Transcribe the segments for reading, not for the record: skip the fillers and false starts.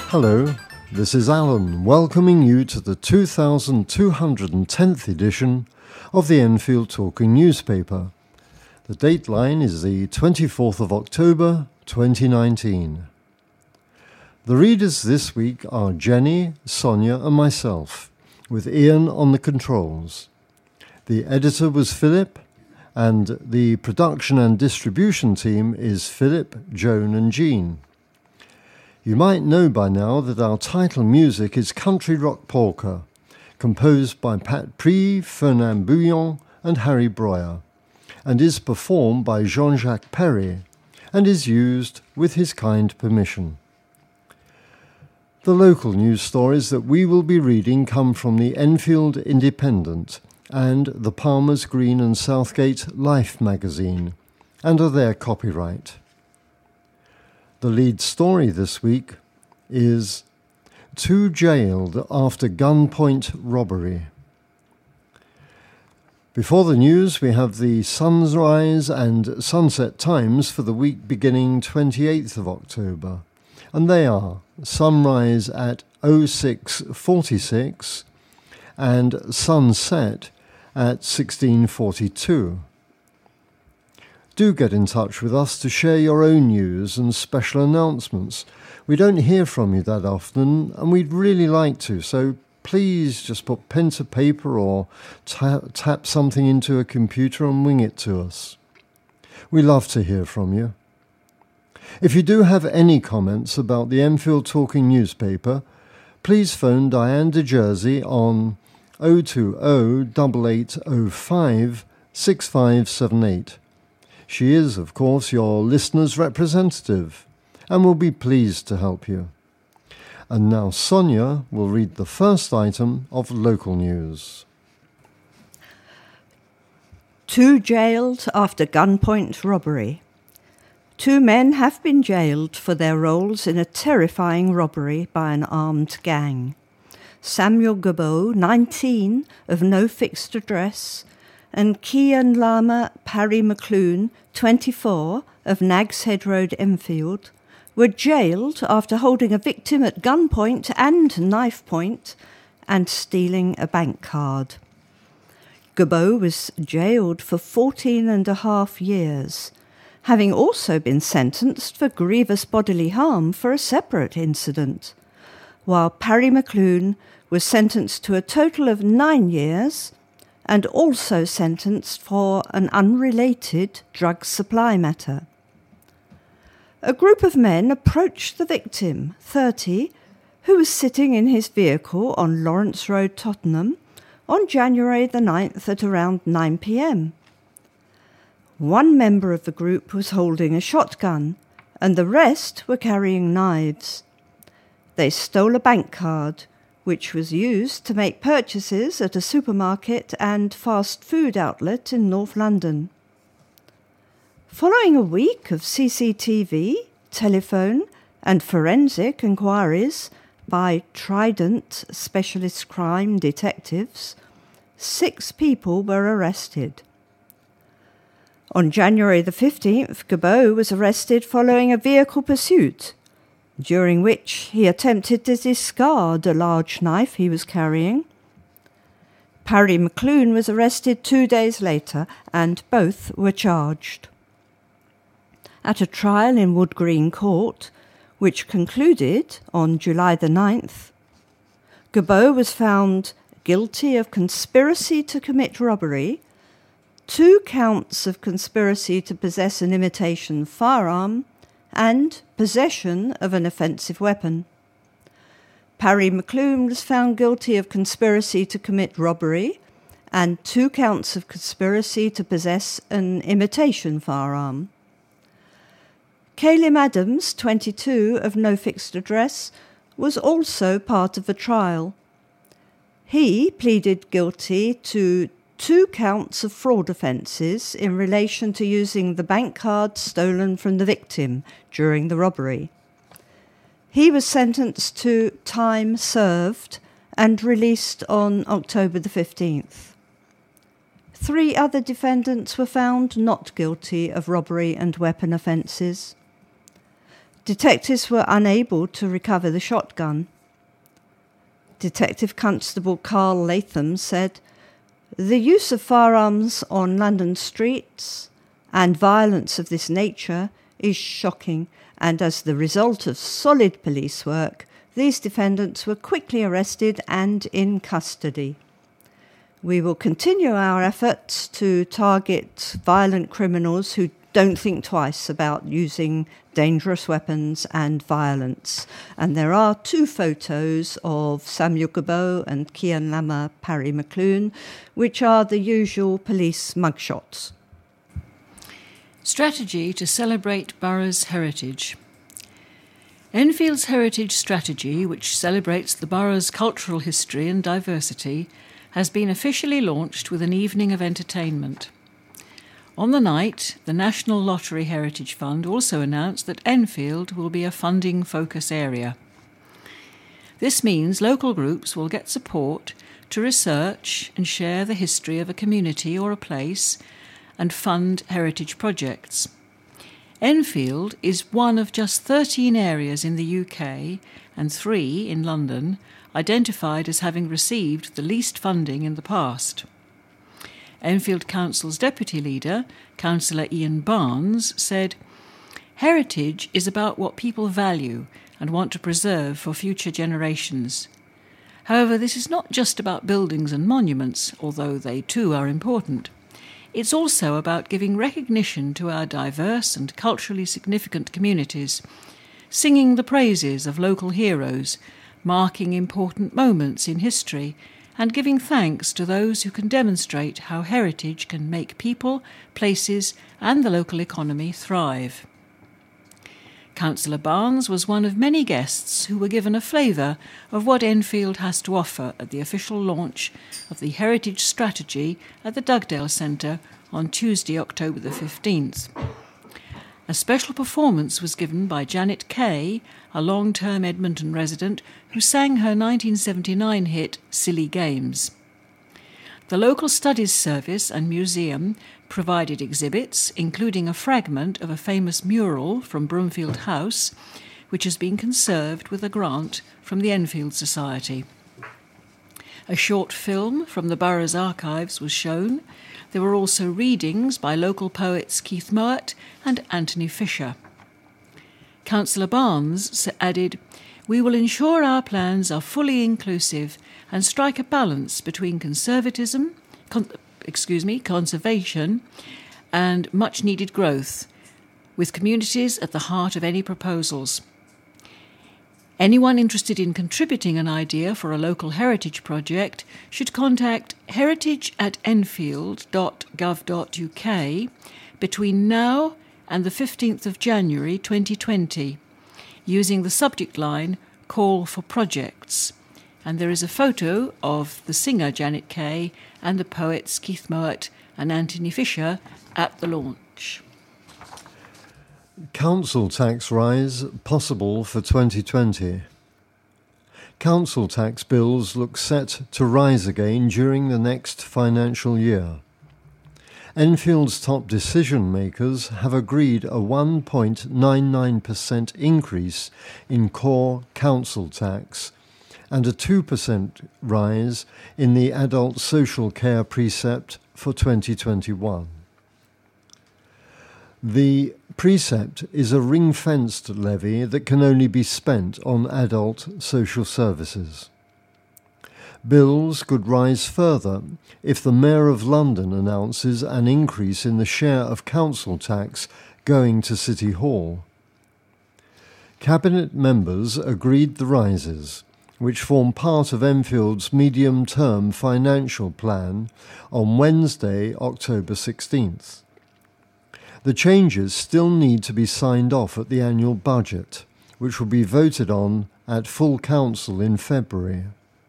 Hello, this is Alan welcoming you to the 2210th edition of the Enfield Talking newspaper. The dateline is the 24th of October 2019. The readers this week are Jeanne, Sonia and myself, with Ian on the controls. The editor was Phillip, and the production and distribution team is Phillip, Joan and Jeanne. You might know by now that our title music is Country Rock Polka, composed by Pat Prix, Fernand Bouillon and Harry Breuer, and is performed by Jean-Jacques Perry, and is used with his kind permission. The local news stories that we will be reading come from the Enfield Independent and the Palmer's Green and Southgate Life magazine, and are their copyright. The lead story this week is Two Jailed After Gunpoint Robbery. Before the news, we have the sunrise and sunset times for the week beginning 28th of October, and they are sunrise at 06:46 and sunset at 16:42. Do get in touch with us to share your own news and special announcements. We don't hear from you that often, and we'd really like to, so please just put pen to paper or tap something into a computer and wing it to us. We love to hear from you. If you do have any comments about the Enfield Talking newspaper, please phone Diane de Jersey on 020-8805-6578. She is, of course, your listener's representative and will be pleased to help you. And now Sonia will read the first item of local news. Two jailed after gunpoint robbery. Two men have been jailed for their roles in a terrifying robbery by an armed gang. Samuel Gabeau, 19, of no fixed address, and Kian Lama Parry McClune, 24, of Nags Head Road, Enfield, were jailed after holding a victim at gunpoint and knife point and stealing a bank card. Gabeau was jailed for 14.5 years, having also been sentenced for grievous bodily harm for a separate incident, while Parry McClune was sentenced to a total of 9 years and also sentenced for an unrelated drug supply matter. A group of men approached the victim, 30, who was sitting in his vehicle on Lawrence Road, Tottenham, on January the 9th at around 9 p.m. One member of the group was holding a shotgun, and the rest were carrying knives. They stole a bank card, which was used to make purchases at a supermarket and fast food outlet in North London. Following a week of CCTV, telephone and forensic inquiries by Trident specialist crime detectives, 6 people were arrested. On January the 15th, Gabeau was arrested following a vehicle pursuit, during which he attempted to discard a large knife he was carrying. Parry McClune was arrested 2 days later, and both were charged. At a trial in Wood Green Court, which concluded on July the 9th, Gabeau was found guilty of conspiracy to commit robbery, 2 counts of conspiracy to possess an imitation firearm, and possession of an offensive weapon. Parry McClune was found guilty of conspiracy to commit robbery and 2 counts of conspiracy to possess an imitation firearm. Caleb Adams, 22, of no fixed address, was also part of the trial. He pleaded guilty to 2 counts of fraud offences in relation to using the bank card stolen from the victim during the robbery. He was sentenced to time served and released on October the 15th. 3 other defendants were found not guilty of robbery and weapon offences. Detectives were unable to recover the shotgun. Detective Constable Carl Latham said, "The use of firearms on London streets and violence of this nature is shocking, and as the result of solid police work, these defendants were quickly arrested and in custody. We will continue our efforts to target violent criminals who don't think twice about using dangerous weapons and violence." And there are 2 photos of Samuel Gabot and Kian Lama Parry McClune, which are the usual police mugshots. Strategy to celebrate borough's heritage. Enfield's heritage strategy, which celebrates the borough's cultural history and diversity, has been officially launched with an evening of entertainment. On the night, the National Lottery Heritage Fund also announced that Enfield will be a funding focus area. This means local groups will get support to research and share the history of a community or a place and fund heritage projects. Enfield is one of just 13 areas in the UK and 3 in London identified as having received the least funding in the past. Enfield Council's deputy leader, Councillor Ian Barnes, said, "Heritage is about what people value and want to preserve for future generations. However, this is not just about buildings and monuments, although they too are important. It's also about giving recognition to our diverse and culturally significant communities, singing the praises of local heroes, marking important moments in history, and giving thanks to those who can demonstrate how heritage can make people, places, and the local economy thrive." Councillor Barnes was one of many guests who were given a flavour of what Enfield has to offer at the official launch of the Heritage Strategy at the Dugdale Centre on Tuesday, October the 15th. A special performance was given by Janet Kay, a long-term Edmonton resident who sang her 1979 hit Silly Games. The local studies service and museum provided exhibits, including a fragment of a famous mural from Broomfield House, which has been conserved with a grant from the Enfield Society. A short film from the borough's archives was shown. There were also readings by local poets Keith Mowat and Anthony Fisher. Councillor Barnes added, "We will ensure our plans are fully inclusive and strike a balance between conservation and much-needed growth, with communities at the heart of any proposals. Anyone interested in contributing an idea for a local heritage project should contact heritage@enfield.gov.uk between now and the 15th of January 2020, using the subject line Call for Projects." And there is a photo of the singer Janet Kay and the poets Keith Mowat and Anthony Fisher at the launch. Council tax rise possible for 2020. Council tax bills look set to rise again during the next financial year. Enfield's top decision makers have agreed a 1.99% increase in core council tax and a 2% rise in the adult social care precept for 2021. The precept is a ring-fenced levy that can only be spent on adult social services. Bills could rise further if the Mayor of London announces an increase in the share of council tax going to City Hall. Cabinet members agreed the rises, which form part of Enfield's medium-term financial plan, on Wednesday, October 16th. The changes still need to be signed off at the annual budget, which will be voted on at full council in February.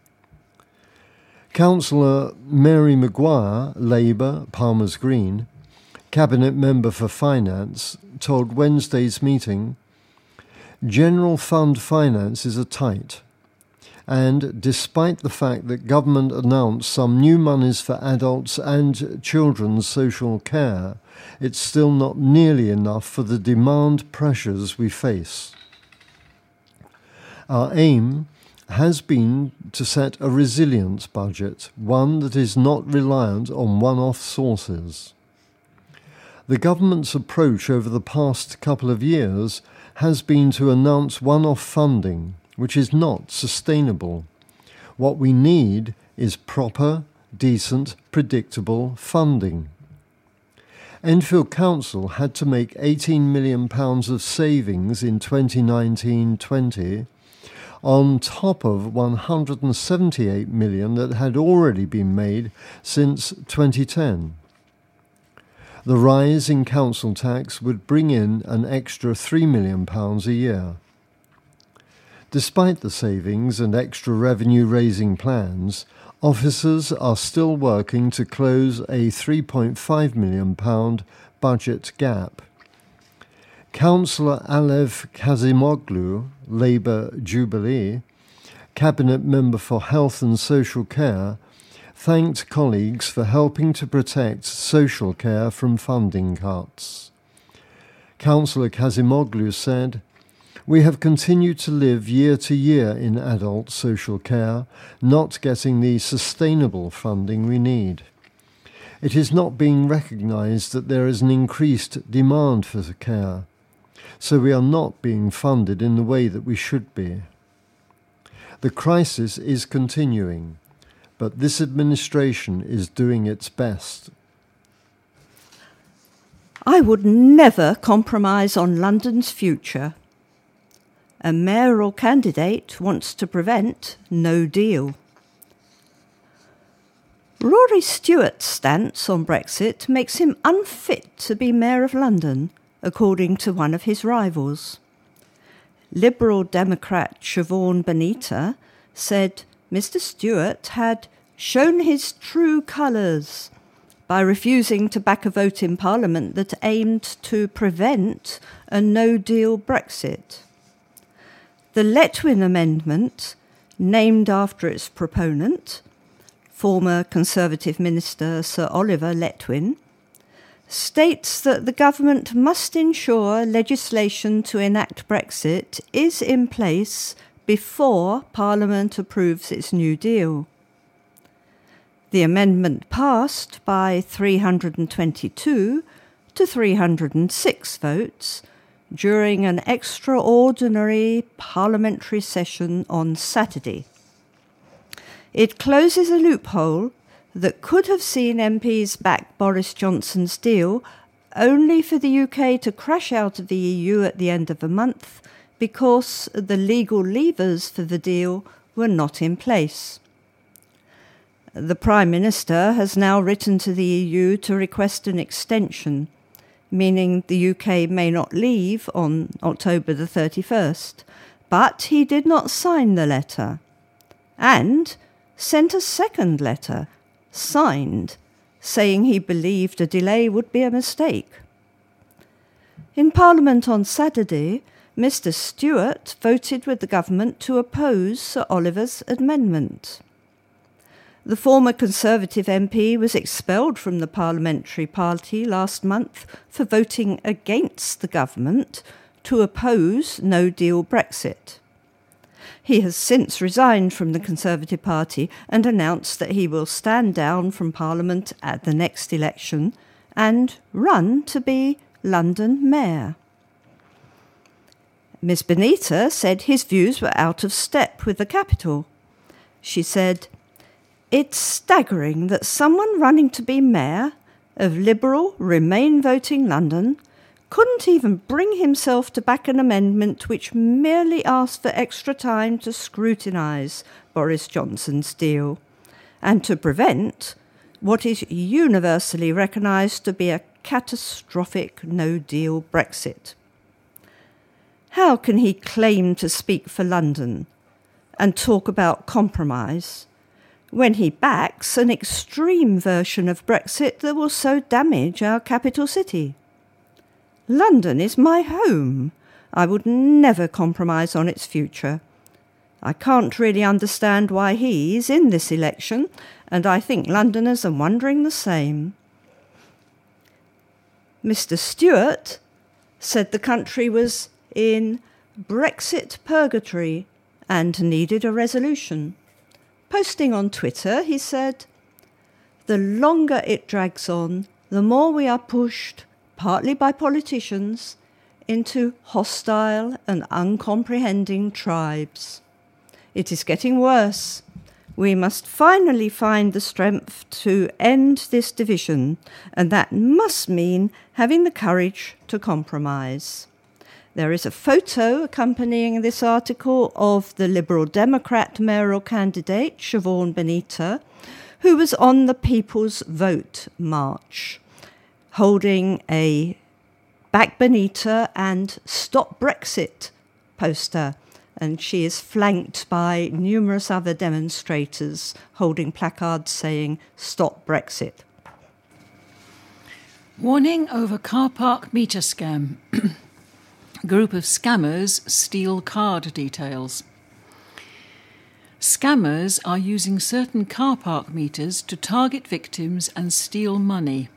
Councillor Mary Maguire, Labour, Palmers Green, Cabinet Member for Finance, told Wednesday's meeting, "General fund finances are tight, and despite the fact that government announced some new monies for adults and children's social care, it's still not nearly enough for the demand pressures we face." Our aim has been to set a resilient budget, one that is not reliant on one-off sources. The government's approach over the past couple of years has been to announce one-off funding, which is not sustainable. What we need is proper, decent, predictable funding. Enfield Council had to make £18 million of savings in 2019-20 on top of £178 million that had already been made since 2010. The rise in council tax would bring in an extra £3 million a year. Despite the savings and extra revenue-raising plans, officers are still working to close a £3.5 million budget gap. Councillor Alev Kazimoglu, Labour Jubilee, Cabinet Member for Health and Social Care, thanked colleagues for helping to protect social care from funding cuts. Councillor Kazimoglu said, "We have continued to live year to year in adult social care, not getting the sustainable funding we need. It is not being recognised that there is an increased demand for care, so we are not being funded in the way that we should be. The crisis is continuing, but this administration is doing its best." I would never compromise on London's future. A mayoral candidate wants to prevent no deal. Rory Stewart's stance on Brexit makes him unfit to be Mayor of London, according to one of his rivals. Liberal Democrat Siobhan Benita said Mr. Stewart had shown his true colours by refusing to back a vote in Parliament that aimed to prevent a no-deal Brexit. The Letwin Amendment, named after its proponent, former Conservative Minister Sir Oliver Letwin, states that the government must ensure legislation to enact Brexit is in place before Parliament approves its new deal. The amendment passed by 322 to 306 votes during an extraordinary parliamentary session on Saturday. It closes a loophole that could have seen MPs back Boris Johnson's deal, only for the UK to crash out of the EU at the end of the month because the legal levers for the deal were not in place. The Prime Minister has now written to the EU to request an extension, meaning the UK may not leave on October the 31st, but he did not sign the letter, and sent a second letter, signed, saying he believed a delay would be a mistake. In Parliament on Saturday, Mr. Stewart voted with the government to oppose Sir Oliver's amendment. The former Conservative MP was expelled from the parliamentary party last month for voting against the government to oppose no-deal Brexit. He has since resigned from the Conservative Party and announced that he will stand down from Parliament at the next election and run to be London Mayor. Ms. Benita said his views were out of step with the capital. She said, "It's staggering that someone running to be Mayor of Liberal Remain voting London couldn't even bring himself to back an amendment which merely asked for extra time to scrutinise Boris Johnson's deal and to prevent what is universally recognised to be a catastrophic no-deal Brexit. How can he claim to speak for London and talk about compromise when he backs an extreme version of Brexit that will so damage our capital city? London is my home. I would never compromise on its future. I can't really understand why he's in this election, and I think Londoners are wondering the same." Mr. Stewart said the country was in Brexit purgatory and needed a resolution. Posting on Twitter, he said, "The longer it drags on, the more we are pushed, partly by politicians, into hostile and uncomprehending tribes. It is getting worse. We must finally find the strength to end this division, and that must mean having the courage to compromise." There is a photo accompanying this article of the Liberal Democrat mayoral candidate, Siobhan Benita, who was on the People's Vote March, holding a Back Benita and Stop Brexit poster, and she is flanked by numerous other demonstrators holding placards saying Stop Brexit. Warning over car park meter scam. Group of scammers steal card details. Scammers are using certain car park meters to target victims and steal money.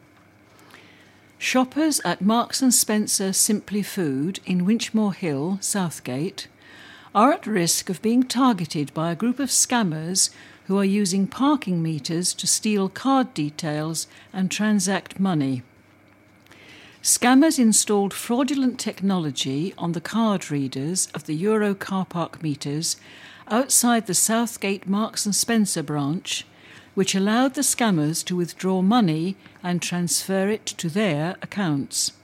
Shoppers at Marks & Spencer Simply Food in Winchmore Hill, Southgate, are at risk of being targeted by a group of scammers who are using parking meters to steal card details and transact money. Scammers installed fraudulent technology on the card readers of the Euro car park meters outside the Southgate Marks & Spencer branch, which allowed the scammers to withdraw money and transfer it to their accounts.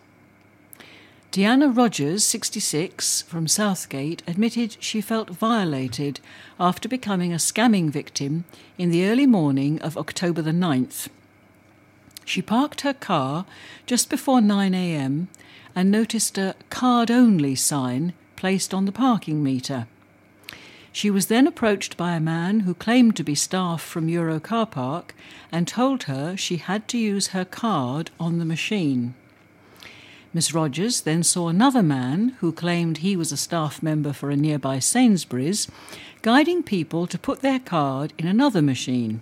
Deanna Rogers, 66, from Southgate, admitted she felt violated after becoming a scamming victim in the early morning of October the 9th. She parked her car just before 9 a.m. and noticed a card-only sign placed on the parking meter. She was then approached by a man who claimed to be staff from Euro Car Park and told her she had to use her card on the machine. Miss Rogers then saw another man who claimed he was a staff member for a nearby Sainsbury's, guiding people to put their card in another machine.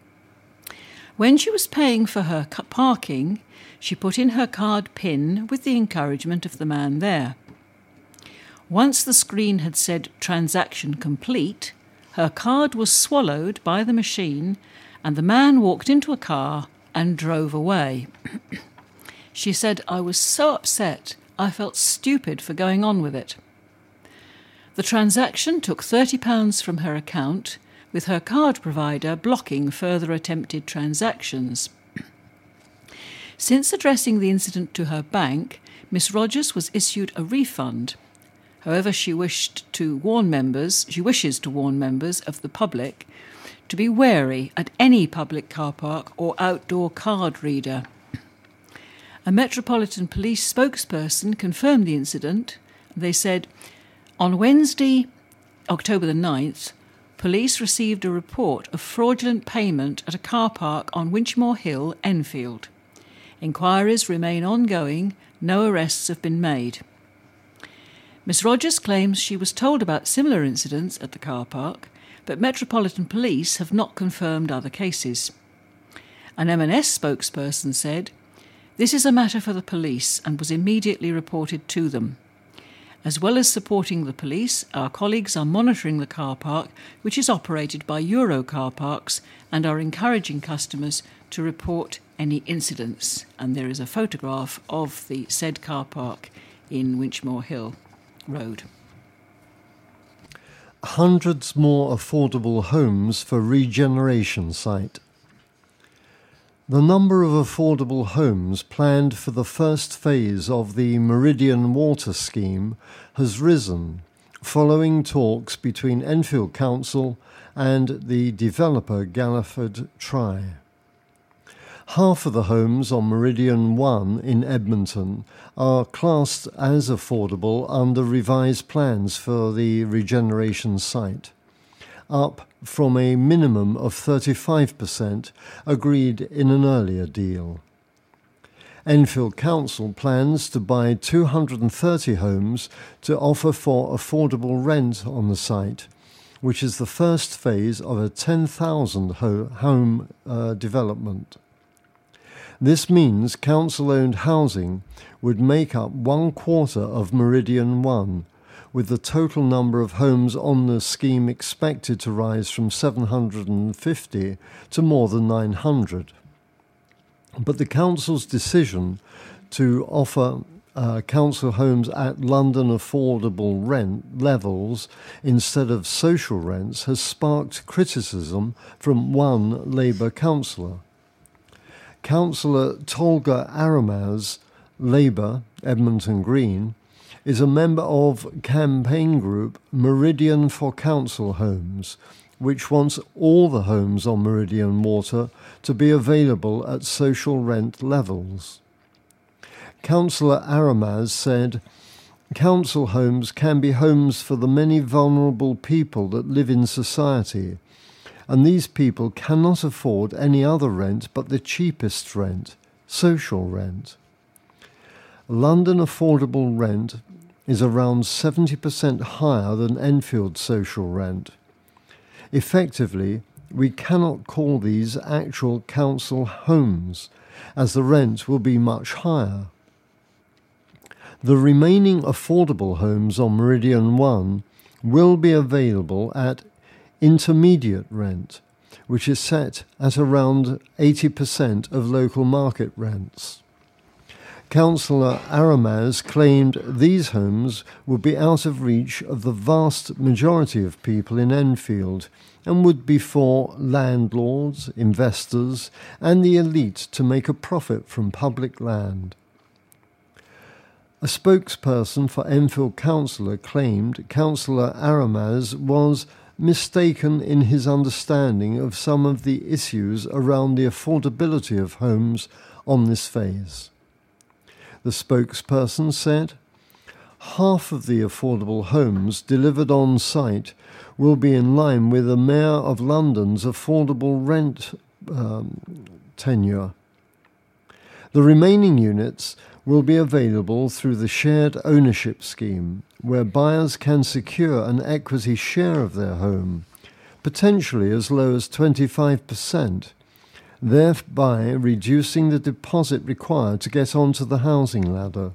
When she was paying for her parking, she put in her card PIN with the encouragement of the man there. Once the screen had said transaction complete, her card was swallowed by the machine and the man walked into a car and drove away. She said, "I was so upset, I felt stupid for going on with it." The transaction took £30 from her account, with her card provider blocking further attempted transactions. Since addressing the incident to her bank, Miss Rogers was issued a refund. However, she wishes to warn members of the public to be wary at any public car park or outdoor card reader. A Metropolitan Police spokesperson confirmed the incident. They said, "On Wednesday, October the 9th, police received a report of fraudulent payment at a car park on Winchmore Hill, Enfield. Inquiries remain ongoing. No arrests have been made." Miss Rogers claims she was told about similar incidents at the car park, but Metropolitan Police have not confirmed other cases. An M&S spokesperson said, "This is a matter for the police," and was immediately reported to them. As well as supporting the police, our colleagues are monitoring the car park, which is operated by Euro Car Parks, and are encouraging customers to report any incidents. And there is a photograph of the said car park in Winchmore Hill Road. Hundreds more affordable homes for regeneration site. The number of affordable homes planned for the first phase of the Meridian Water Scheme has risen, following talks between Enfield Council and the developer Galliford Try. Half of the homes on Meridian 1 in Edmonton are classed as affordable under revised plans for the regeneration site, up from a minimum of 35% agreed in an earlier deal. Enfield Council plans to buy 230 homes to offer for affordable rent on the site, which is the first phase of a 10,000 home development. This means council-owned housing would make up 1/4 of Meridian 1, with the total number of homes on the scheme expected to rise from 750 to more than 900. But the council's decision to offer council homes at London affordable rent levels instead of social rents has sparked criticism from one Labour councillor. Councillor Tolga Aramaz, Labour, Edmonton Green, is a member of campaign group Meridian for Council Homes, which wants all the homes on Meridian Water to be available at social rent levels. Councillor Aramaz said, "Council homes can be homes for the many vulnerable people that live in society, and these people cannot afford any other rent but the cheapest rent, social rent. London affordable rent is around 70% higher than Enfield social rent. Effectively, we cannot call these actual council homes, as the rent will be much higher. The remaining affordable homes on Meridian 1 will be available at intermediate rent, which is set at around 80% of local market rents." Councillor Aramaz claimed these homes would be out of reach of the vast majority of people in Enfield and would be for landlords, investors, and the elite to make a profit from public land. A spokesperson for Enfield Council claimed Councillor Aramaz was mistaken in his understanding of some of the issues around the affordability of homes on this phase. The spokesperson said, "Half of the affordable homes delivered on site will be in line with the Mayor of London's affordable rent tenure. The remaining units will be available through the shared ownership scheme, where buyers can secure an equity share of their home, potentially as low as 25%, thereby reducing the deposit required to get onto the housing ladder."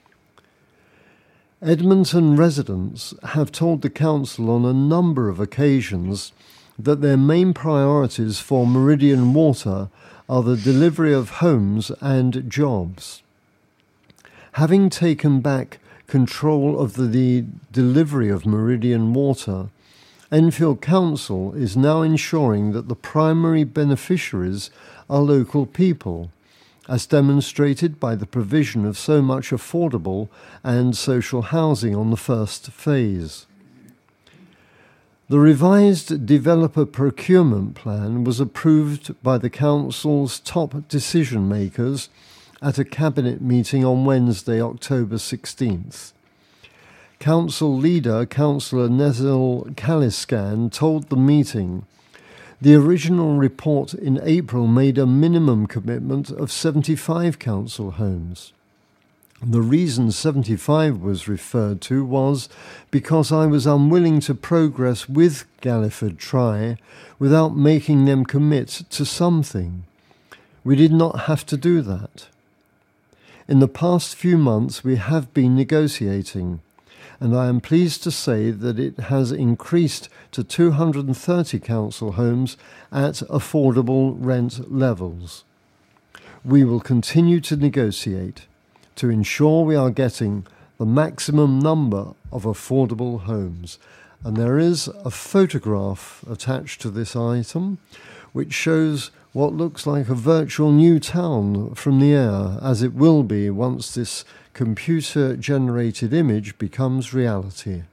Edmonton residents have told the council on a number of occasions that their main priorities for Meridian Water are the delivery of homes and jobs. Having taken back control of the delivery of Meridian Water, Enfield Council is now ensuring that the primary beneficiaries are local people, as demonstrated by the provision of so much affordable and social housing on the first phase. The revised developer procurement plan was approved by the council's top decision makers at a cabinet meeting on Wednesday, October 16th. Council leader, Councillor Nezil Kaliskan, told the meeting, "The original report in April made a minimum commitment of 75 council homes. The reason 75 was referred to was because I was unwilling to progress with Galliford Try without making them commit to something. We did not have to do that. In the past few months we have been negotiating, and I am pleased to say that it has increased to 230 council homes at affordable rent levels. We will continue to negotiate to ensure we are getting the maximum number of affordable homes." And there is a photograph attached to this item which shows what looks like a virtual new town from the air, as it will be once this computer-generated image becomes reality.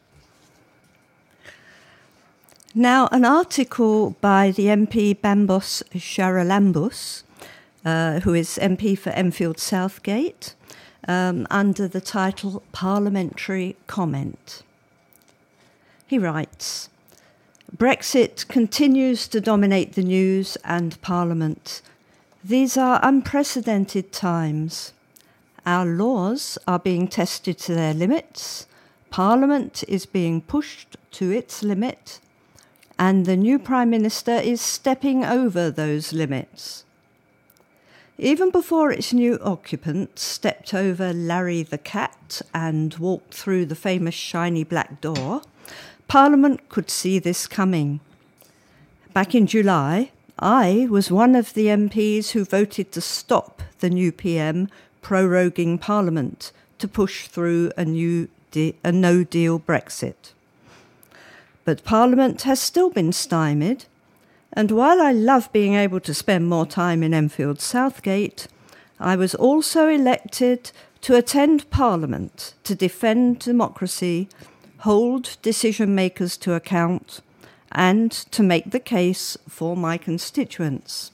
Now, an article by the MP Bambos Charalambos, who is MP for Enfield Southgate, under the title Parliamentary Comment. He writes, "Brexit continues to dominate the news and Parliament. These are unprecedented times. Our laws are being tested to their limits, Parliament is being pushed to its limit, and the new Prime Minister is stepping over those limits. Even before its new occupants stepped over Larry the cat and walked through the famous shiny black door, Parliament could see this coming. Back in July, I was one of the MPs who voted to stop the new PM proroguing Parliament to push through a no-deal Brexit. But Parliament has still been stymied, and while I love being able to spend more time in Enfield Southgate, I was also elected to attend Parliament to defend democracy, hold decision-makers to account, and to make the case for my constituents.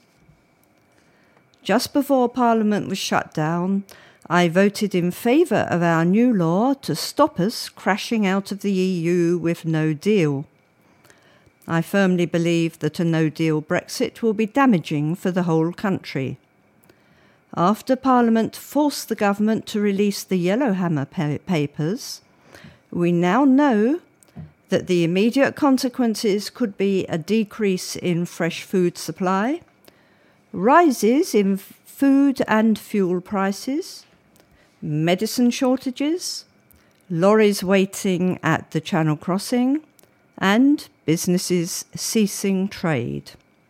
Just before Parliament was shut down, I voted in favour of our new law to stop us crashing out of the EU with no deal. I firmly believe that a no-deal Brexit will be damaging for the whole country. After Parliament forced the government to release the Yellowhammer papers, we now know that the immediate consequences could be a decrease in fresh food supply, rises in food and fuel prices, medicine shortages, lorries waiting at the Channel crossing, and businesses ceasing trade.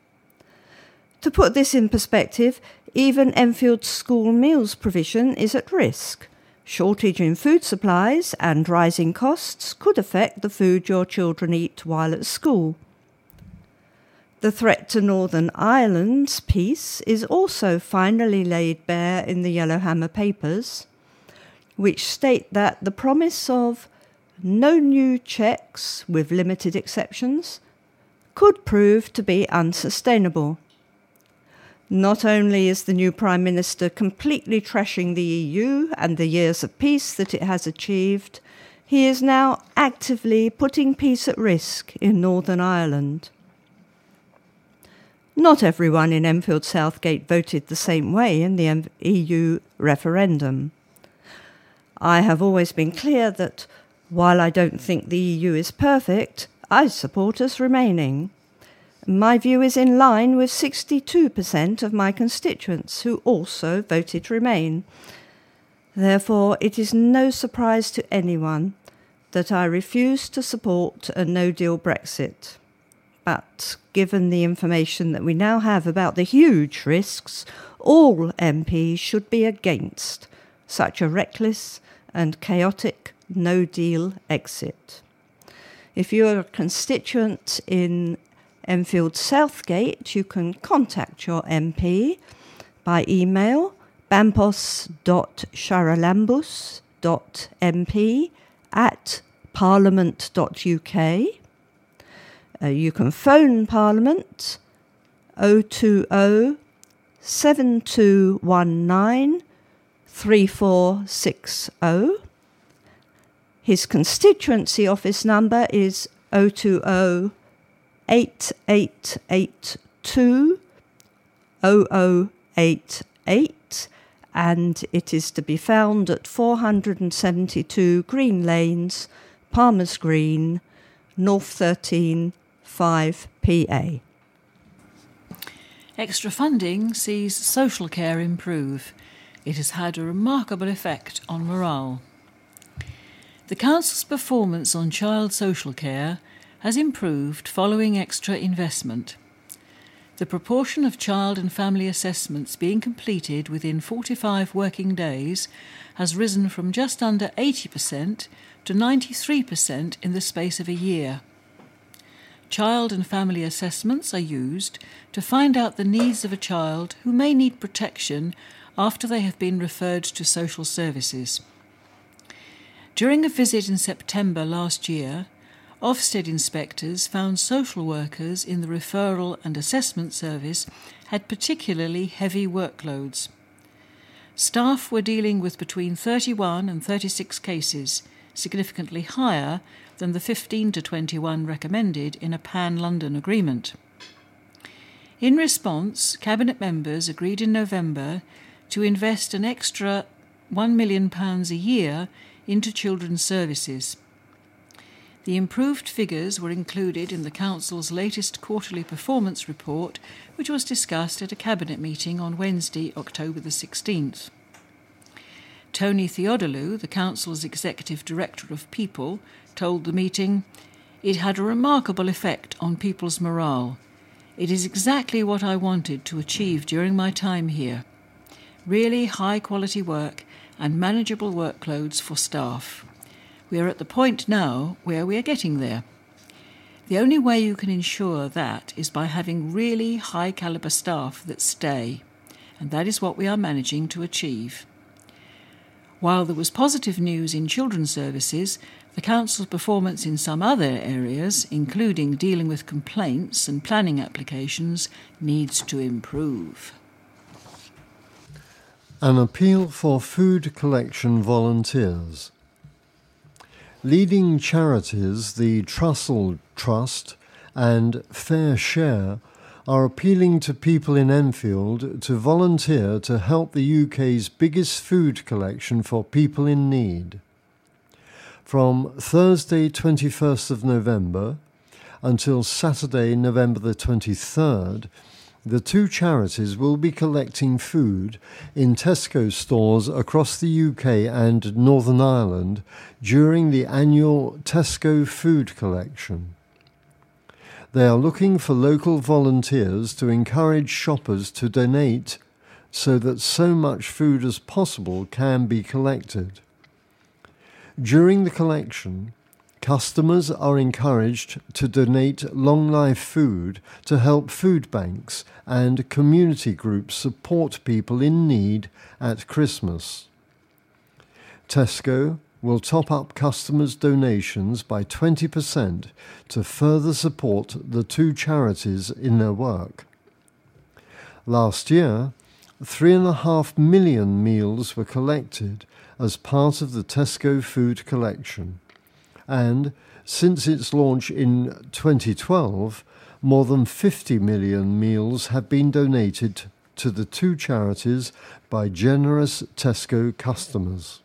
To put this in perspective, even Enfield's school meals provision is at risk. Shortage in food supplies and rising costs could affect the food your children eat while at school. The threat to Northern Ireland's peace is also finally laid bare in the Yellowhammer papers, which state that the promise of no new checks, with limited exceptions, could prove to be unsustainable. Not only is the new Prime Minister completely trashing the EU and the years of peace that it has achieved, he is now actively putting peace at risk in Northern Ireland. Not everyone in Enfield Southgate voted the same way in the EU referendum. I have always been clear that while I don't think the EU is perfect, I support us remaining. My view is in line with 62% of my constituents who also voted Remain. Therefore, it is no surprise to anyone that I refuse to support a no-deal Brexit. But given the information that we now have about the huge risks, all MPs should be against such a reckless and chaotic no-deal exit. If you are a constituent in Enfield Southgate, you can contact your MP by email bampos.sharalambus.mp@parliament.uk. You can phone Parliament 020 7219 3460. His constituency office number is 020 8882 0088, and it is to be found at 472 Green Lanes, Palmer's Green, North 13, 5PA. Extra funding sees social care improve. It has had a remarkable effect on morale. The Council's performance on child social care has improved following extra investment. The proportion of child and family assessments being completed within 45 working days has risen from just under 80% to 93% in the space of a year. Child and family assessments are used to find out the needs of a child who may need protection after they have been referred to social services. During a visit in September last year, Ofsted inspectors found social workers in the referral and assessment service had particularly heavy workloads. Staff were dealing with between 31 and 36 cases, significantly higher than the 15 to 21 recommended in a Pan-London agreement. In response, Cabinet members agreed in November to invest an extra £1 million a year into children's services. The improved figures were included in the Council's latest quarterly performance report, which was discussed at a Cabinet meeting on Wednesday, October the 16th. Tony Theodolou, the Council's Executive Director of People, told the meeting, "It had a remarkable effect on people's morale. It is exactly what I wanted to achieve during my time here. Really high-quality work and manageable workloads for staff. We are at the point now where we are getting there. The only way you can ensure that is by having really high-caliber staff that stay, and that is what we are managing to achieve." While there was positive news in children's services, the Council's performance in some other areas, including dealing with complaints and planning applications, needs to improve. An appeal for food collection volunteers. Leading charities, the Trussell Trust and Fair Share, are appealing to people in Enfield to volunteer to help the UK's biggest food collection for people in need. From Thursday 21st of November until Saturday November the 23rd, the two charities will be collecting food in Tesco stores across the UK and Northern Ireland during the annual Tesco food collection. They are looking for local volunteers to encourage shoppers to donate so that so much food as possible can be collected. During the collection, customers are encouraged to donate long-life food to help food banks and community groups support people in need at Christmas. Tesco will top up customers' donations by 20% to further support the two charities in their work. Last year, 3.5 million meals were collected as part of the Tesco food collection, and since its launch in 2012, more than 50 million meals have been donated to the two charities by generous Tesco customers.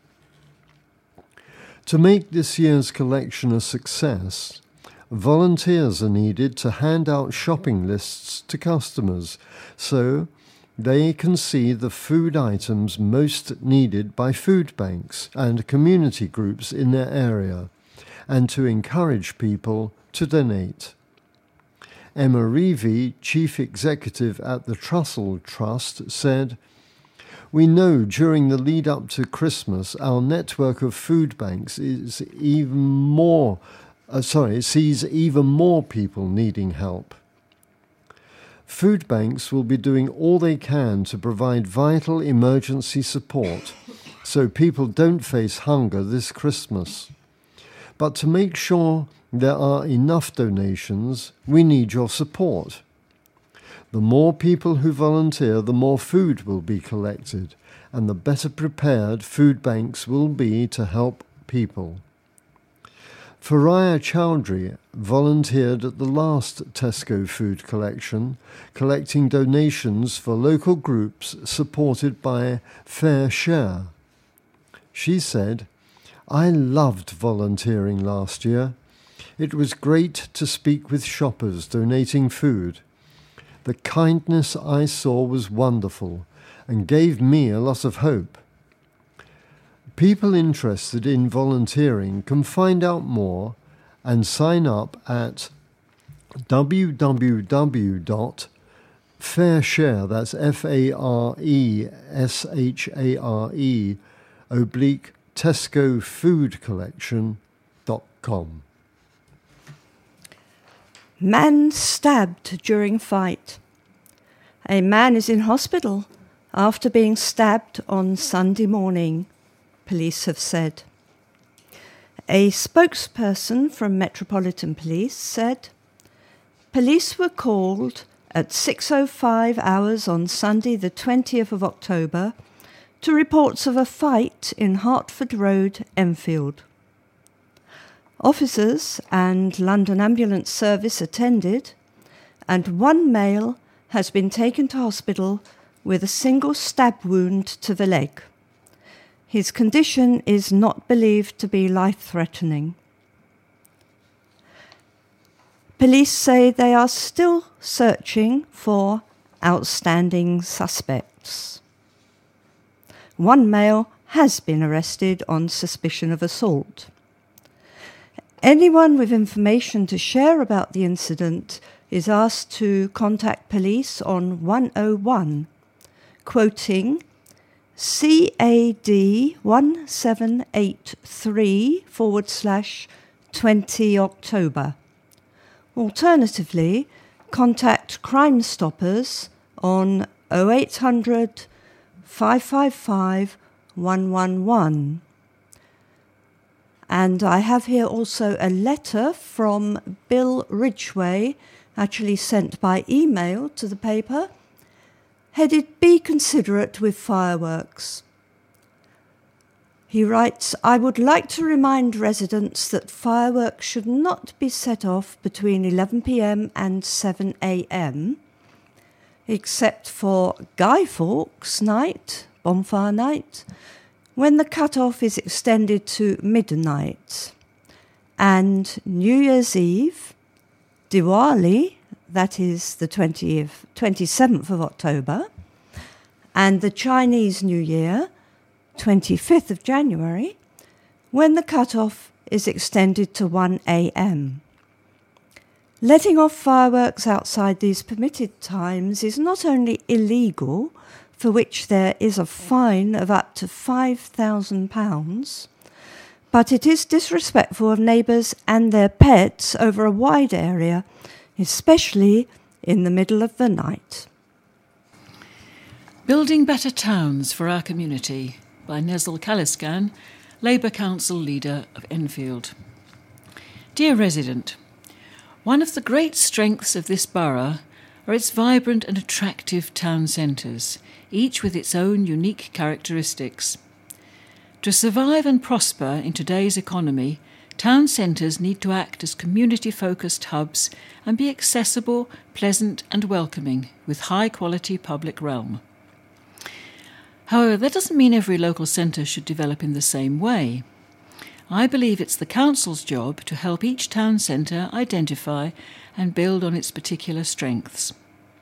To make this year's collection a success, volunteers are needed to hand out shopping lists to customers so they can see the food items most needed by food banks and community groups in their area, and to encourage people to donate. Emma Reevy, Chief Executive at the Trussell Trust, said, "We know during the lead up to Christmas our network of food banks sees even more people needing help. Food banks will be doing all they can to provide vital emergency support so people don't face hunger this Christmas. But to make sure there are enough donations, we need your support. The more people who volunteer, the more food will be collected, and the better prepared food banks will be to help people." Faraya Chowdhury volunteered at the last Tesco food collection, collecting donations for local groups supported by Fair Share. She said, "I loved volunteering last year. It was great to speak with shoppers donating food. The kindness I saw was wonderful and gave me a lot of hope." People interested in volunteering can find out more and sign up at www.fairshare, that's FARESHARE/TescoFoodCollection.com. Man stabbed during fight. A man is in hospital after being stabbed on Sunday morning, police have said. A spokesperson from Metropolitan Police said, "Police were called at 6:05 hours on Sunday the 20th of October to reports of a fight in Hertford Road, Enfield. Officers and London Ambulance Service attended, and one male has been taken to hospital with a single stab wound to the leg. His condition is not believed to be life-threatening." Police say they are still searching for outstanding suspects. One male has been arrested on suspicion of assault. Anyone with information to share about the incident is asked to contact police on 101, quoting CAD 1783/20 October. Alternatively, contact Crime Stoppers on 0800 555 111. And I have here also a letter from Bill Ridgway, actually sent by email to the paper, headed "Be Considerate with Fireworks." He writes, "I would like to remind residents that fireworks should not be set off between 11 p.m. and 7 a.m, except for Guy Fawkes Night, Bonfire Night, when the cut-off is extended to midnight, and New Year's Eve, Diwali, that is the 27th of October, and the Chinese New Year, 25th of January, when the cut-off is extended to 1 a.m. Letting off fireworks outside these permitted times is not only illegal, for which there is a fine of up to £5,000, but it is disrespectful of neighbours and their pets over a wide area, especially in the middle of the night." Building Better Towns for Our Community by Nesl Kaliskan, Labour Council Leader of Enfield. Dear resident, one of the great strengths of this borough are its vibrant and attractive town centres, each with its own unique characteristics. To survive and prosper in today's economy, town centres need to act as community-focused hubs and be accessible, pleasant and welcoming, with high-quality public realm. However, that doesn't mean every local centre should develop in the same way. I believe it's the council's job to help each town centre identify and build on its particular strengths.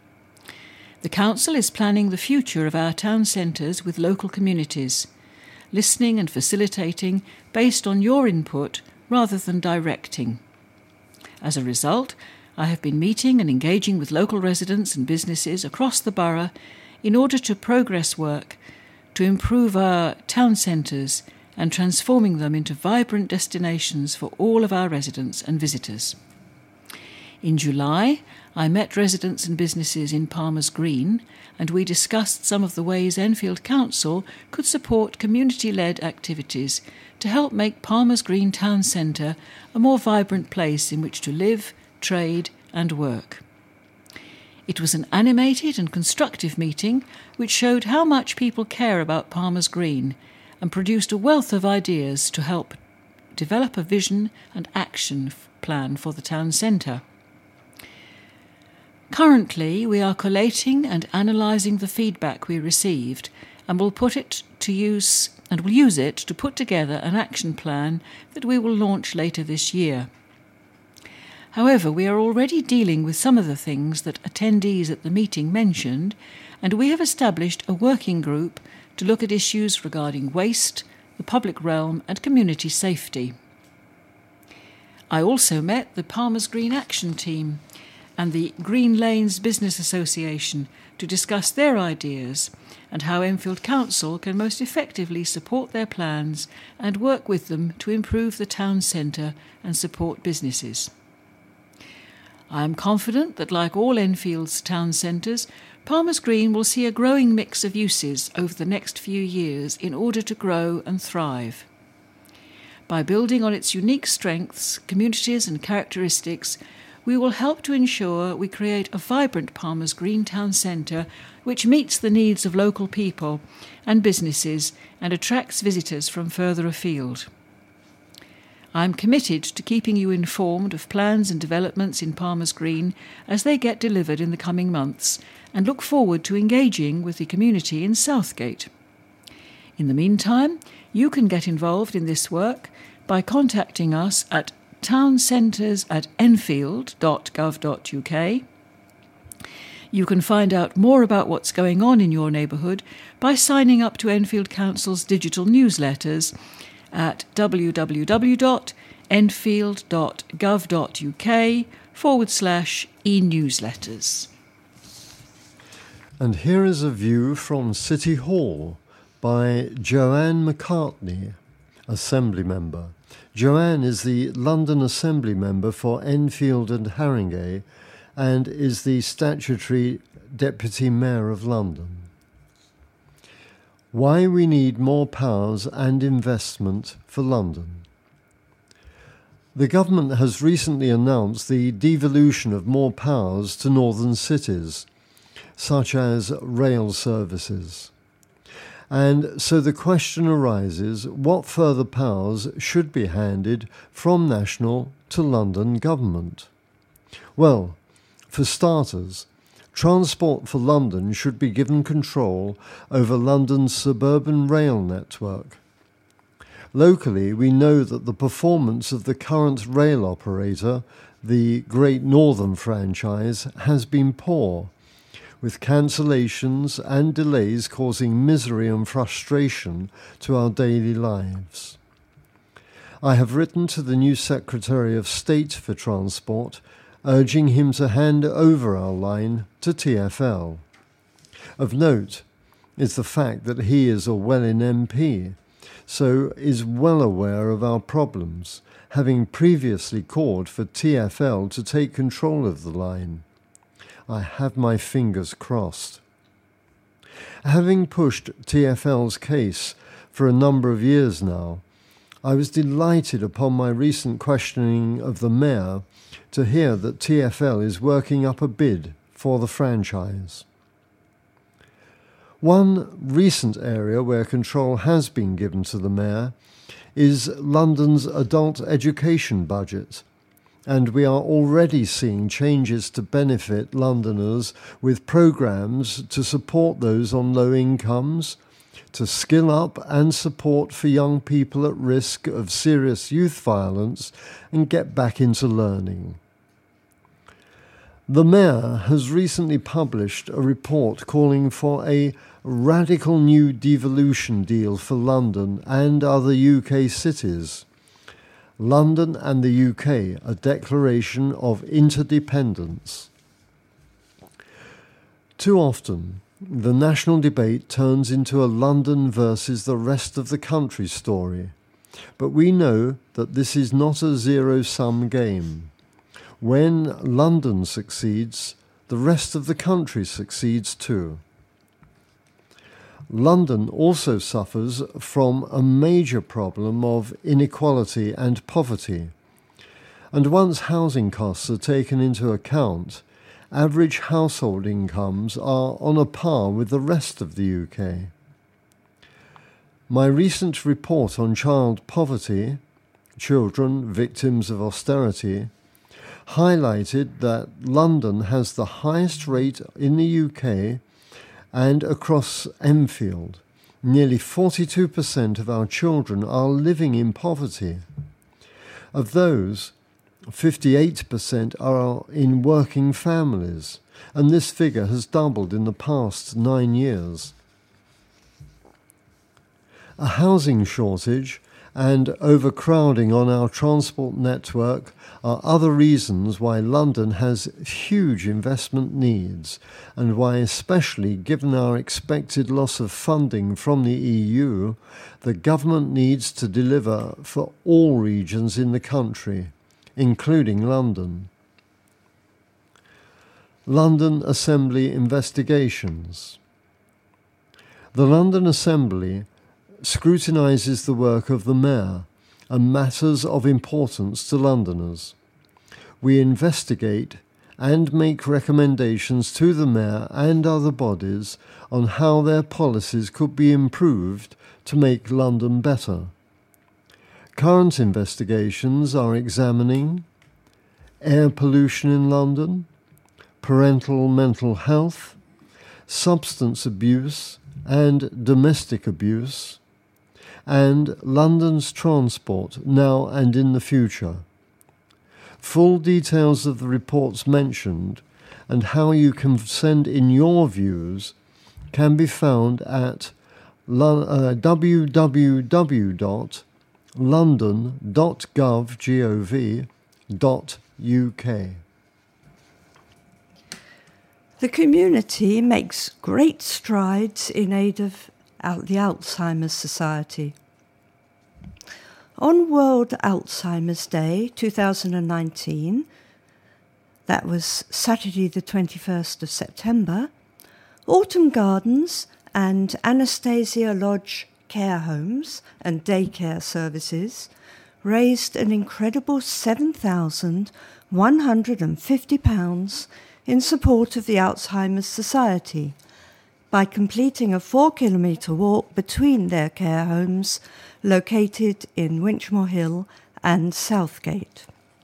The council is planning the future of our town centres with local communities, listening and facilitating based on your input rather than directing. As a result, I have been meeting and engaging with local residents and businesses across the borough in order to progress work to improve our town centres and transforming them into vibrant destinations for all of our residents and visitors. In July, I met residents and businesses in Palmer's Green, and we discussed some of the ways Enfield Council could support community-led activities to help make Palmer's Green Town Centre a more vibrant place in which to live, trade and work. It was an animated and constructive meeting which showed how much people care about Palmer's Green and produced a wealth of ideas to help develop a vision and action plan for the town centre. Currently, we are collating and analysing the feedback we received and will use it to put together an action plan that we will launch later this year. However, we are already dealing with some of the things that attendees at the meeting mentioned, and we have established a working group to look at issues regarding waste, the public realm and community safety. I also met the Palmer's Green Action Team and the Green Lanes Business Association to discuss their ideas and how Enfield Council can most effectively support their plans and work with them to improve the town centre and support businesses. I am confident that, like all Enfield's town centres, Palmer's Green will see a growing mix of uses over the next few years in order to grow and thrive. By building on its unique strengths, communities and characteristics, we will help to ensure we create a vibrant Palmer's Green Town Centre which meets the needs of local people and businesses and attracts visitors from further afield. I am committed to keeping you informed of plans and developments in Palmer's Green as they get delivered in the coming months, and look forward to engaging with the community in Southgate. In the meantime, you can get involved in this work by contacting us at towncentres@enfield.gov.uk. You can find out more about what's going on in your neighbourhood by signing up to Enfield Council's digital newsletters at www.enfield.gov.uk/e-newsletters. And here is a view from City Hall by Joanne McCartney, Assembly Member. Joanne is the London Assembly Member for Enfield and Haringey and is the statutory Deputy Mayor of London. Why we need more powers and investment for London. The government has recently announced the devolution of more powers to northern cities, such as rail services. And so the question arises, what further powers should be handed from national to London government? Well, for starters, Transport for London should be given control over London's suburban rail network. Locally, we know that the performance of the current rail operator, the Great Northern franchise, has been poor, with cancellations and delays causing misery and frustration to our daily lives. I have written to the new Secretary of State for Transport, urging him to hand over our line to TfL. Of note is the fact that he is a Welwyn MP, so is well aware of our problems, having previously called for TfL to take control of the line. I have my fingers crossed. Having pushed TfL's case for a number of years now, I was delighted upon my recent questioning of the Mayor to hear that TfL is working up a bid for the franchise. One recent area where control has been given to the Mayor is London's adult education budget, and we are already seeing changes to benefit Londoners with programmes to support those on low incomes, to skill up and support for young people at risk of serious youth violence and get back into learning. The Mayor has recently published a report calling for a radical new devolution deal for London and other UK cities. London and the UK, a declaration of interdependence. Too often, the national debate turns into a London versus the rest of the country story. But we know that this is not a zero-sum game. When London succeeds, the rest of the country succeeds too. London also suffers from a major problem of inequality and poverty. And once housing costs are taken into account, average household incomes are on a par with the rest of the UK. My recent report on child poverty, children victims of austerity, highlighted that London has the highest rate in the UK and across Enfield. Nearly 42% of our children are living in poverty. Of those, 58% are in working families, and this figure has doubled in the past 9 years. A housing shortage and overcrowding on our transport network are other reasons why London has huge investment needs, and why, especially given our expected loss of funding from the EU, the government needs to deliver for all regions in the country, including London. London Assembly investigations. The London Assembly scrutinises the work of the Mayor and matters of importance to Londoners. We investigate and make recommendations to the Mayor and other bodies on how their policies could be improved to make London better. Current investigations are examining air pollution in London, parental mental health, substance abuse and domestic abuse, and London's transport now and in the future. Full details of the reports mentioned and how you can send in your views can be found at www.london.gov.uk. The community makes great strides in aid of the Alzheimer's Society. On World Alzheimer's Day 2019, that was Saturday the 21st of September, Autumn Gardens and Anastasia Lodge care homes and daycare services raised an incredible £7,150 in support of the Alzheimer's Society by completing a 4-kilometre walk between their care homes located in Winchmore Hill and Southgate.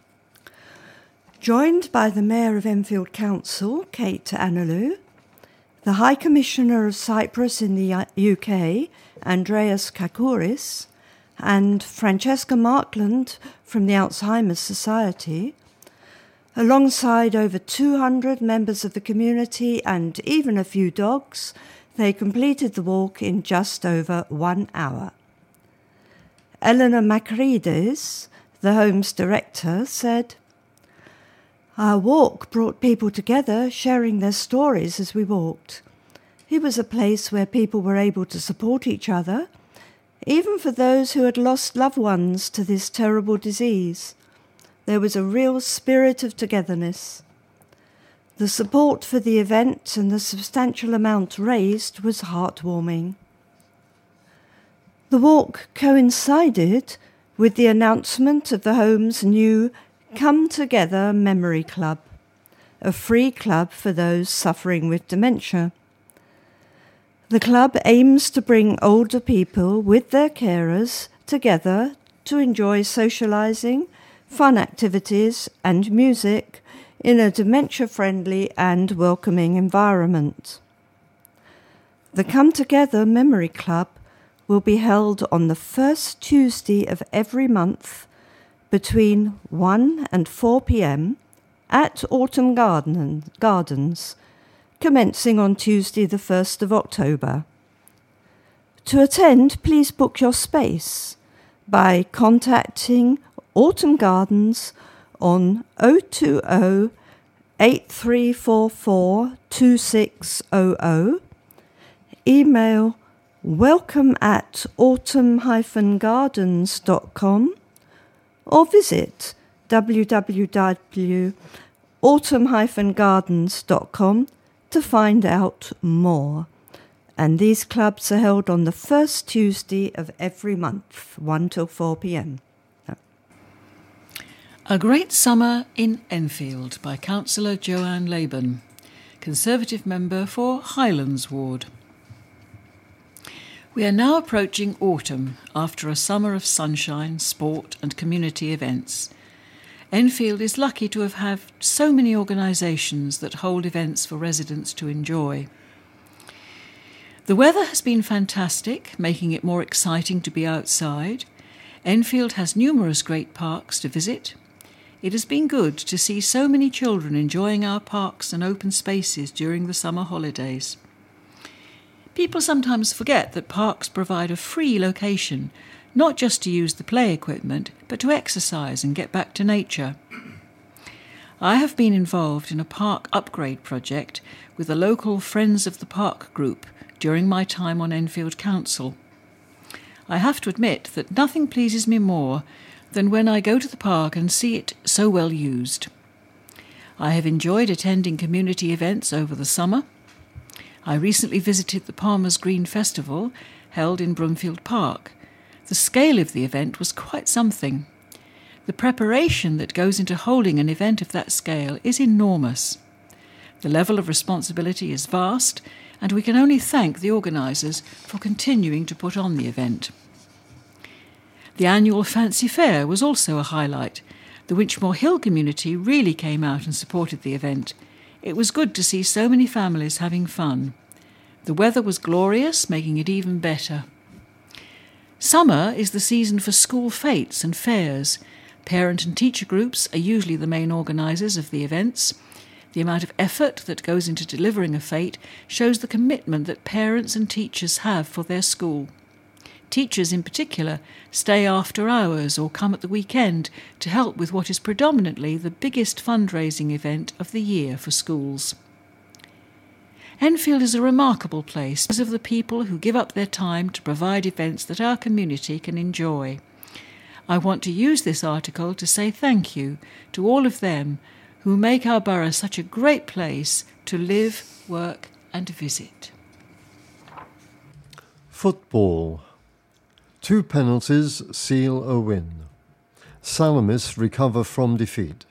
Joined by the Mayor of Enfield Council, Kate Analu, the High Commissioner of Cyprus in the UK, Andreas Kakouris, and Francesca Markland from the Alzheimer's Society, alongside over 200 members of the community and even a few dogs, they completed the walk in just over 1 hour. Eleanor Makarides, the home's director, said, "Our walk brought people together, sharing their stories as we walked. It was a place where people were able to support each other, even for those who had lost loved ones to this terrible disease. There was a real spirit of togetherness. The support for the event and the substantial amount raised was heartwarming." The walk coincided with the announcement of the home's new Come Together Memory Club, a free club for those suffering with dementia. The club aims to bring older people with their carers together to enjoy socialising, fun activities and music in a dementia-friendly and welcoming environment. The Come Together Memory Club will be held on the first Tuesday of every month between 1 and 4 p.m. at Autumn Gardens, commencing on Tuesday the 1st of October. To attend, please book your space by contacting Autumn Gardens on 020 8344 2600, email welcome@autumn-gardens.com, or visit www.autumn-gardens.com to find out more. And these clubs are held on the first Tuesday of every month, 1 till 4 p.m. A Great Summer in Enfield by Councillor Joan Laban, Conservative Member for Highlands Ward. We are now approaching autumn after a summer of sunshine, sport and community events. Enfield is lucky to have had so many organisations that hold events for residents to enjoy. The weather has been fantastic, making it more exciting to be outside. Enfield has numerous great parks to visit. It has been good to see so many children enjoying our parks and open spaces during the summer holidays. People sometimes forget that parks provide a free location, not just to use the play equipment, but to exercise and get back to nature. I have been involved in a park upgrade project with the local Friends of the Park group during my time on Enfield Council. I have to admit that nothing pleases me more than when I go to the park and see it so well used. I have enjoyed attending community events over the summer. I recently visited the Palmer's Green Festival, held in Broomfield Park. The scale of the event was quite something. The preparation that goes into holding an event of that scale is enormous. The level of responsibility is vast, and we can only thank the organisers for continuing to put on the event. The annual Fancy Fair was also a highlight. The Winchmore Hill community really came out and supported the event. It was good to see so many families having fun. The weather was glorious, making it even better. Summer is the season for school fetes and fairs. Parent and teacher groups are usually the main organisers of the events. The amount of effort that goes into delivering a fete shows the commitment that parents and teachers have for their school. Teachers in particular stay after hours or come at the weekend to help with what is predominantly the biggest fundraising event of the year for schools. Enfield is a remarkable place because of the people who give up their time to provide events that our community can enjoy. I want to use this article to say thank you to all of them who make our borough such a great place to live, work and visit. Football. 2 penalties seal a win. Salamis recover from defeat.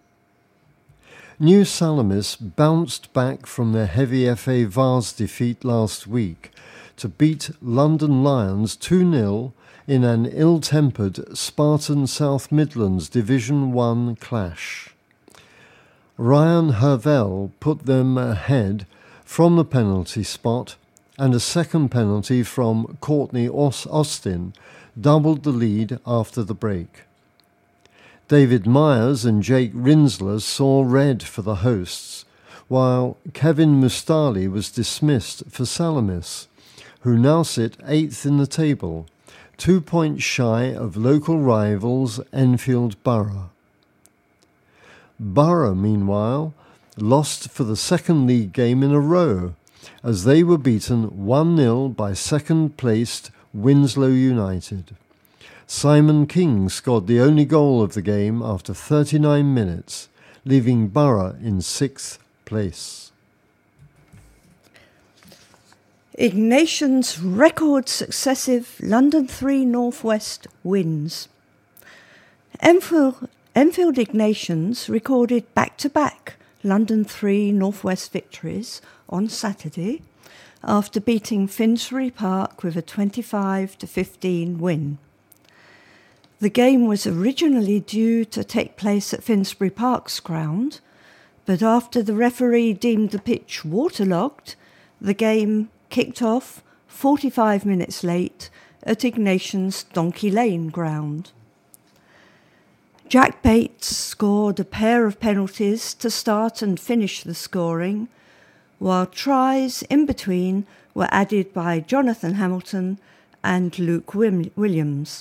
New Salamis bounced back from their heavy FA Vase defeat last week to beat London Lions 2-0 in an ill-tempered Spartan South Midlands Division 1 clash. Ryan Hervel put them ahead from the penalty spot, and a second penalty from Courtney Austin doubled the lead after the break. David Myers and Jake Rinsler saw red for the hosts, while Kevin Mustali was dismissed for Salamis, who now sit 8th in the table, 2 points shy of local rivals Enfield Borough. Borough, meanwhile, lost for the second league game in a row, as they were beaten 1-0 by second-placed Winslow United. Simon King scored the only goal of the game after 39 minutes, leaving Borough in 6th place. Ignatian's record successive London 3 North West wins. Enfield Ignatians recorded back-to-back London 3 North West victories on Saturday after beating Finsbury Park with a 25-15 win. The game was originally due to take place at Finsbury Park's ground, but after the referee deemed the pitch waterlogged, the game kicked off 45 minutes late at Ignatian's Donkey Lane ground. Jack Bates scored a pair of penalties to start and finish the scoring, while tries in between were added by Jonathan Hamilton and Luke Williams.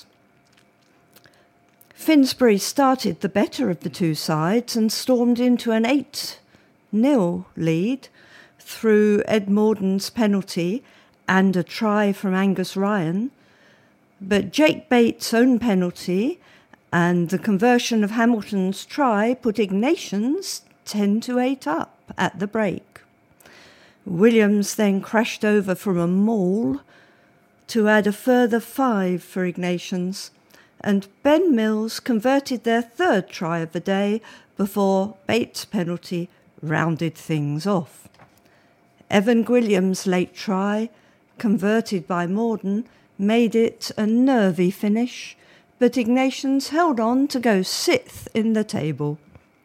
Finsbury started the better of the two sides and stormed into an 8-0 lead through Ed Morden's penalty and a try from Angus Ryan, but Jake Bates' own penalty and the conversion of Hamilton's try put Ignatians 10-8 up at the break. Williams then crashed over from a maul to add a further 5 for Ignatians, and Ben Mills converted their third try of the day before Bates' penalty rounded things off. Evan Williams' late try, converted by Morden, made it a nervy finish, but Ignatians held on to go 6th in the table.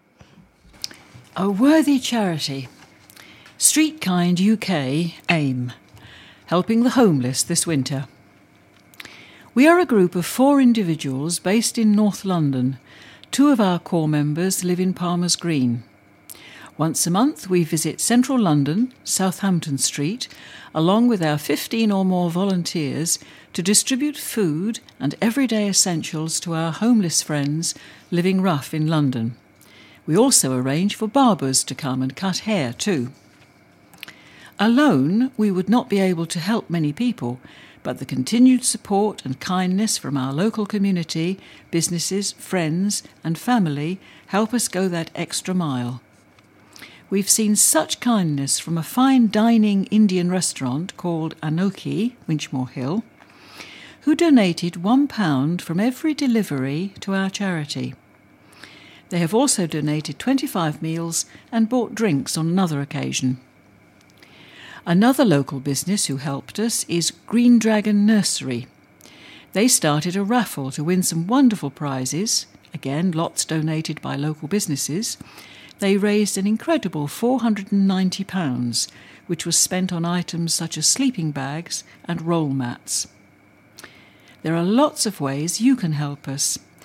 A worthy charity. Street Kind UK AIM, helping the homeless this winter. We are a group of 4 individuals based in North London. 2 of our core members live in Palmer's Green. Once a month we visit central London, Southampton Street, along with our 15 or more volunteers to distribute food and everyday essentials to our homeless friends living rough in London. We also arrange for barbers to come and cut hair too. Alone, we would not be able to help many people, but the continued support and kindness from our local community, businesses, friends and family help us go that extra mile. We've seen such kindness from a fine dining Indian restaurant called Anoki, Winchmore Hill, who donated £1 from every delivery to our charity. They have also donated 25 meals and bought drinks on another occasion. Another local business who helped us is Green Dragon Nursery. They started a raffle to win some wonderful prizes, again lots donated by local businesses. They raised an incredible £490, which was spent on items such as sleeping bags and roll mats. There are lots of ways you can help us.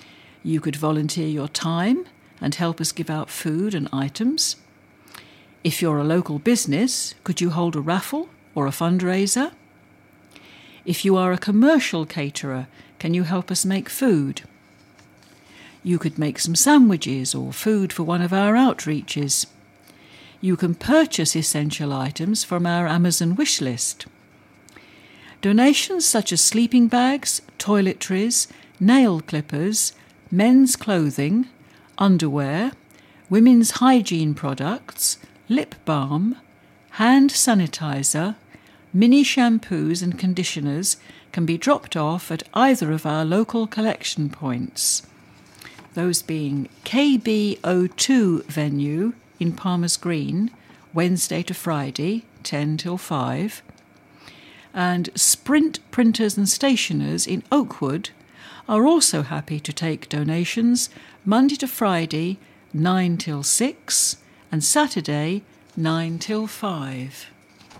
You could volunteer your time and help us give out food and items. If you're a local business, could you hold a raffle or a fundraiser? If you are a commercial caterer, can you help us make food? You could make some sandwiches or food for one of our outreaches. You can purchase essential items from our Amazon wish list. Donations such as sleeping bags, toiletries, nail clippers, men's clothing, underwear, women's hygiene products, lip balm, hand sanitizer, mini shampoos and conditioners can be dropped off at either of our local collection points, those being KB02 venue in Palmer's Green, Wednesday to Friday, 10 till 5, and Sprint Printers and Stationers in Oakwood are also happy to take donations Monday to Friday, 9 till 6, and Saturday, 9 till 5.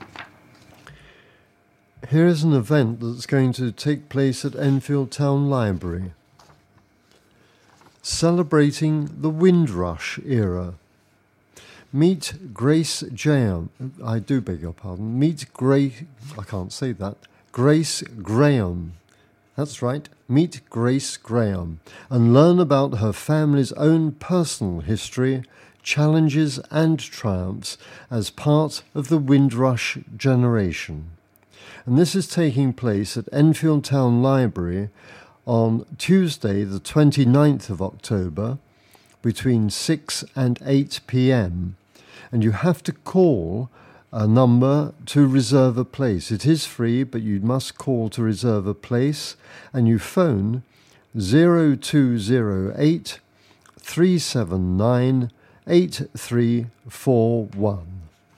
Here is an event that's going to take place at Enfield Town Library. Celebrating the Windrush era. Meet Grace Jeanne. I do beg your pardon. Grace Graham. That's right. Meet Grace Graham and learn about her family's own personal history, challenges and triumphs as part of the Windrush generation. And this is taking place at Enfield Town Library on Tuesday, the 29th of October, between 6 and 8 p.m. And you have to call a number to reserve a place. It is free, but you must call to reserve a place, and you phone 0208 379 8341.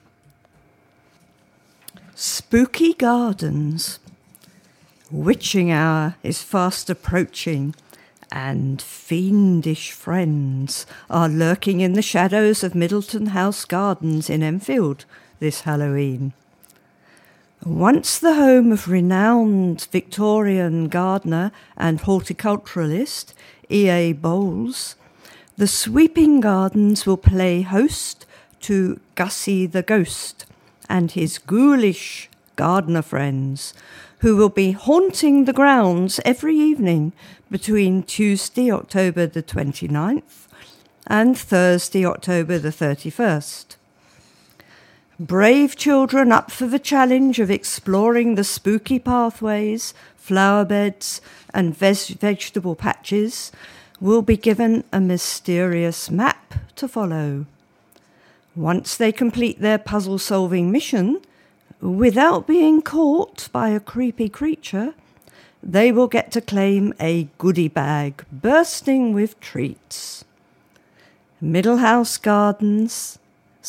Spooky Gardens. Witching hour is fast approaching, and fiendish friends are lurking in the shadows of Middleton House Gardens in Enfield this Halloween. Once the home of renowned Victorian gardener and horticulturalist E.A. Bowles, the sweeping gardens will play host to Gussie the Ghost and his ghoulish gardener friends, who will be haunting the grounds every evening between Tuesday, October the 29th and Thursday, October the 31st. Brave children up for the challenge of exploring the spooky pathways, flower beds and vegetable patches will be given a mysterious map to follow. Once they complete their puzzle-solving mission, without being caught by a creepy creature, they will get to claim a goodie bag bursting with treats. Middleton House Gardens,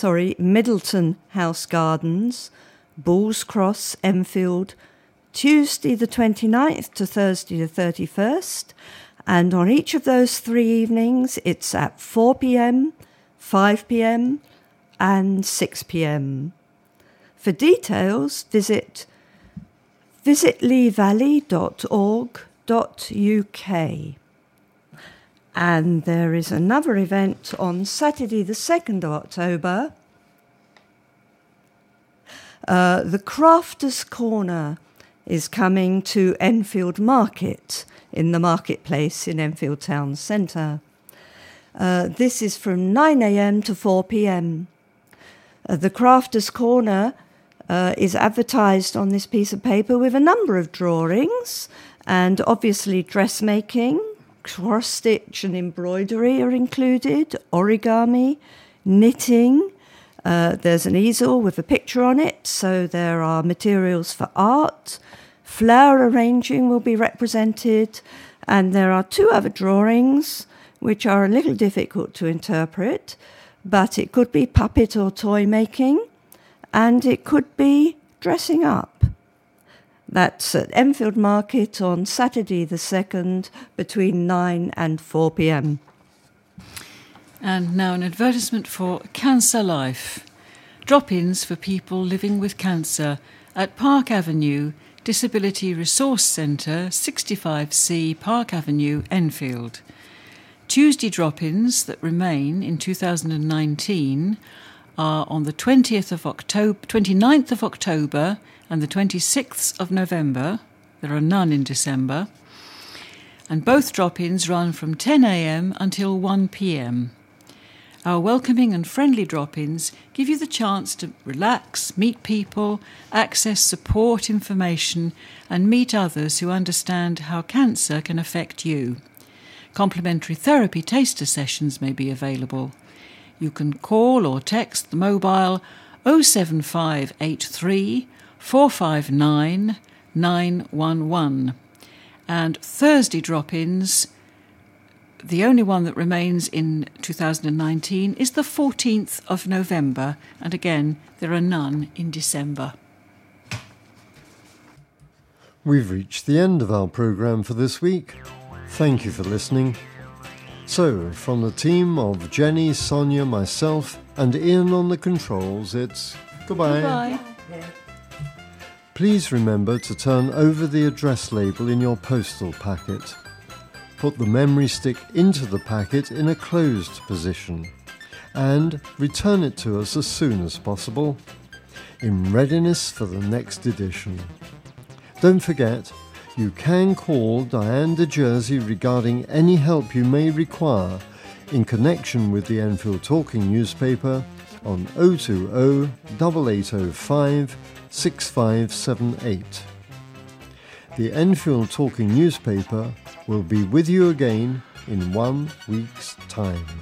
Bulls Cross, Enfield, Tuesday the 29th to Thursday the 31st, and on each of those 3 evenings it's at 4 p.m, 5 p.m, and 6 p.m. For details, visit visitleevalley.org.uk. And there is another event on Saturday the 2nd of October. The Crafters Corner is coming to Enfield Market in the marketplace in Enfield Town Centre. This is from 9 a.m. to 4 p.m. The Crafters Corner is advertised on this piece of paper with a number of drawings, and obviously dressmaking, cross-stitch and embroidery are included, origami, knitting. There's an easel with a picture on it, so there are materials for art. Flower arranging will be represented, and there are 2 other drawings which are a little difficult to interpret, but it could be puppet or toy making, and it could be dressing up. That's at Enfield Market on Saturday the 2nd between 9 and 4 p.m. And now an advertisement for Cancer Life. Drop-ins for people living with cancer at Park Avenue, Disability Resource Centre, 65C Park Avenue, Enfield. Tuesday drop-ins that remain in 2019 are on the 29th of October and the 26th of November. There are none in December. And both drop-ins run from 10 a.m. until 1 p.m. Our welcoming and friendly drop-ins give you the chance to relax, meet people, access support information, and meet others who understand how cancer can affect you. Complimentary therapy taster sessions may be available. You can call or text the mobile 07583 459 911. And Thursday drop-ins, the only one that remains in 2019 is the 14th of November, and again, there are none in December. We've reached the end of our programme for this week. Thank you for listening. So, from the team of Jenny, Sonia, myself, and Ian on the controls, it's goodbye. Bye. Please remember to turn over the address label in your postal packet. Put the memory stick into the packet in a closed position and return it to us as soon as possible, in readiness for the next edition. Don't forget, you can call Diane de Jersey regarding any help you may require in connection with the Enfield Talking newspaper on 020 8805 6578. The Enfield Talking newspaper will be with you again in 1 week's time.